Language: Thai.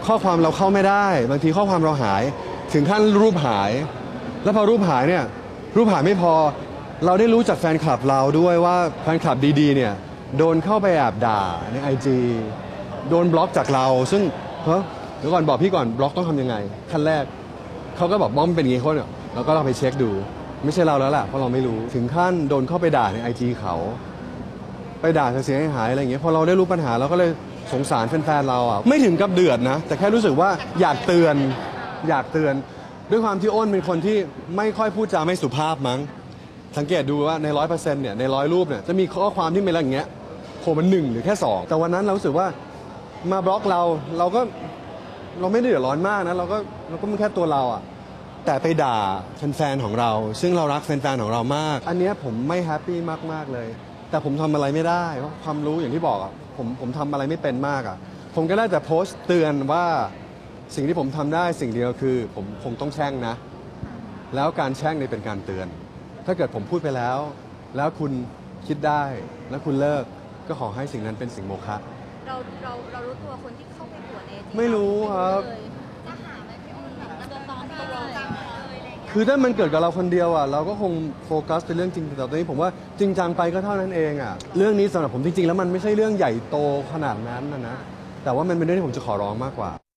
ข้อความเราเข้าไม่ได้บางทีข้อความเราหายถึงขั้นรูปหายแล้วพอรูปหายเนี่ยรูปหายไม่พอเราได้รู้จากแฟนคลับเราด้วยว่าแฟนคลับดีๆเนี่ยโดนเข้าไปแอบด่าใน IG โดนบล็อกจากเราซึ่งเดี๋ยวก่อนบอกพี่ก่อนบล็อกต้องทำยังไงขั้นแรกเขาก็บอกบล็อกมันเป็นอย่างนี้เขาเนี่ยเราก็เราไปเช็คดูไม่ใช่เราแล้วแหละเพราะเราไม่รู้ถึงขั้นโดนเข้าไปด่าใน IG เขาไปด่าเสียหายอะไรอย่างเงี้ยพอเราได้รู้ปัญหาเราก็เลยสงสารแฟนๆเราอ่ะไม่ถึงกับเดือดนะแต่แค่รู้สึกว่าอยากเตือนด้วยความที่อ้นเป็นคนที่ไม่ค่อยพูดจาไม่สุภาพมั้งสังเกตดูว่าใน100%เนี่ยใน100รูปเนี่ยจะมีข้อความที่เป็นอะไรอย่างเงี้ยโผล่มา1หรือแค่2แต่วันนั้นเรารู้สึกว่ามาบล็อกเราก็เราไม่ได้เดือดร้อนมากนะเราก็มันแค่ตัวเราอ่ะแต่ไปด่าแฟนๆของเราซึ่งเรารักแฟนๆของเรามากอันนี้ผมไม่แฮปปี้มากๆเลยแต่ผมทำอะไรไม่ได้เพราะความรู้อย่างที่บอกอ่ะผมทำอะไรไม่เป็นมากอ่ะผมก็ได้แต่โพสต์เตือนว่าสิ่งที่ผมทำได้สิ่งเดียวคือผมคงต้องแช่งนะแล้วการแช่งนี่เป็นการเตือนถ้าเกิดผมพูดไปแล้วคุณคิดได้แล้วคุณเลิกก็ขอให้สิ่งนั้นเป็นสิ่งโมฆะเรารู้ตัวคนที่เข้าไปปวดในไม่รู้ครับจะหาไหมพี่อ้นแบบจะซ้อมตัวจังเลยอะไรอย่างเงี้ยคือถ้ามันเกิดกับเราคนเดียวอ่ะเราก็คงโฟกัสเป็นเรื่องจริงแต่ตอนนี้ผมว่าจริงจังไปก็เท่านั้นเองอ่ะเรื่องนี้สำหรับผมจริงๆแล้วมันไม่ใช่เรื่องใหญ่โตขนาดนั้นนะแต่ว่ามันเป็นเรื่องที่ผมจะขอร้องมากกว่า